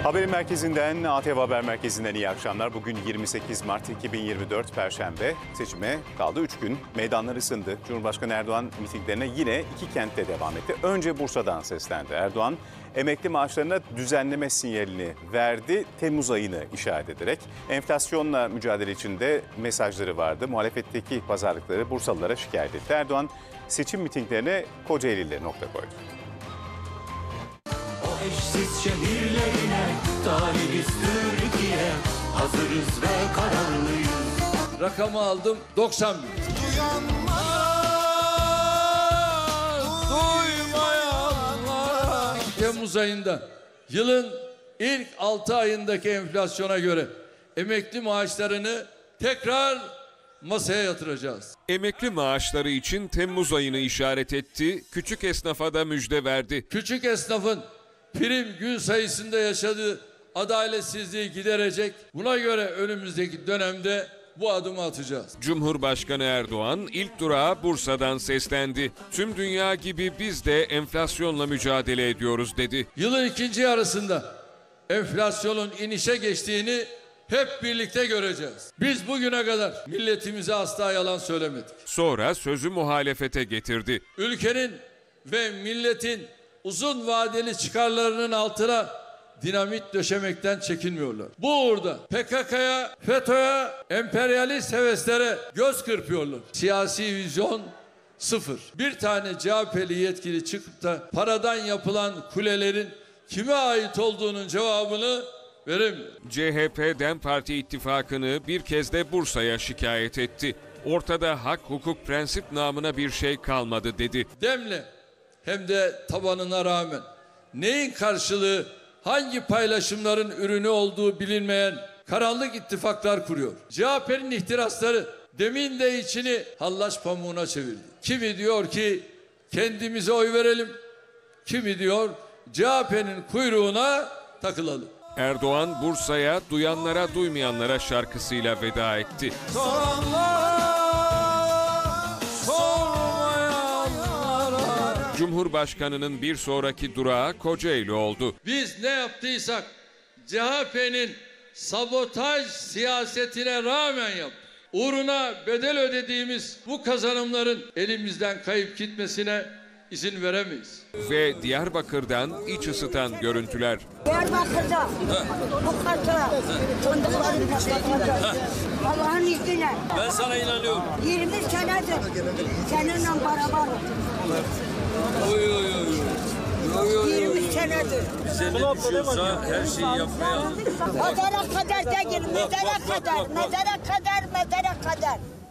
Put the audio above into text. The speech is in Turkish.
Haberin merkezinden, ATV Haber Merkezi'nden iyi akşamlar. Bugün 28 Mart 2024 Perşembe. Seçime kaldı 3 gün. Meydanlar ısındı. Cumhurbaşkanı Erdoğan mitinglerine yine iki kentte devam etti. Önce Bursa'dan seslendi. Erdoğan, emekli maaşlarına düzenleme sinyalini verdi. Temmuz ayını işaret ederek. Enflasyonla mücadele içinde mesajları vardı. Muhalefetteki pazarlıkları Bursalılara şikayet etti. Erdoğan, seçim mitinglerine Kocaeli'yle nokta koydu. Eşsiz şehirlerine talibiz Türkiye, hazırız ve kararlıyız. Rakamı aldım 90 bin. Duymayanlar. Temmuz ayında yılın ilk 6 ayındaki enflasyona göre emekli maaşlarını tekrar masaya yatıracağız. Emekli maaşları için Temmuz ayını işaret etti, küçük esnafa da müjde verdi. Küçük esnafın prim gün sayısında yaşadığı adaletsizliği giderecek. Buna göre önümüzdeki dönemde bu adımı atacağız. Cumhurbaşkanı Erdoğan ilk durağı Bursa'dan seslendi. Tüm dünya gibi biz de enflasyonla mücadele ediyoruz dedi. Yılın ikinci yarısında enflasyonun inişe geçtiğini hep birlikte göreceğiz. Biz bugüne kadar milletimize asla yalan söylemedik. Sonra sözü muhalefete getirdi. Ülkenin ve milletin uzun vadeli çıkarlarının altına dinamit döşemekten çekinmiyorlar. Bu uğurda PKK'ya, FETÖ'ye, emperyalist heveslere göz kırpıyorlar. Siyasi vizyon sıfır. Bir tane CHP'li yetkili çıkıp da paradan yapılan kulelerin kime ait olduğunun cevabını veremiyor. CHP DEM Parti ittifakını bir kez de Bursa'ya şikayet etti. Ortada hak, hukuk, prensip namına bir şey kalmadı dedi. Demle hem de tabanına rağmen neyin karşılığı, hangi paylaşımların ürünü olduğu bilinmeyen karanlık ittifaklar kuruyor. CHP'nin ihtirasları demin de içini hallaç pamuğuna çevirdi. Kimi diyor ki kendimize oy verelim, kimi diyor CHP'nin kuyruğuna takılalım. Erdoğan Bursa'ya duyanlara duymayanlara şarkısıyla veda etti. Cumhurbaşkanının bir sonraki durağı Kocaeli oldu. Biz ne yaptıysak CHP'nin sabotaj siyasetine rağmen yaptık. Uğruna bedel ödediğimiz bu kazanımların elimizden kayıp gitmesine izin veremeyiz. Ve Diyarbakır'dan iç ısıtan görüntüler. Diyarbakır'da bu kadar fındıkların patlatılacak. Allah'ın izniyle. Ben sana inanıyorum. 20 senedir seninle beraber. Oy oy oy. 20 senedir. Bize ne düşüyorsa her şeyi yapmaya. Mezara kadar değil, mezara kadar, mezara kadar, mezara kadar.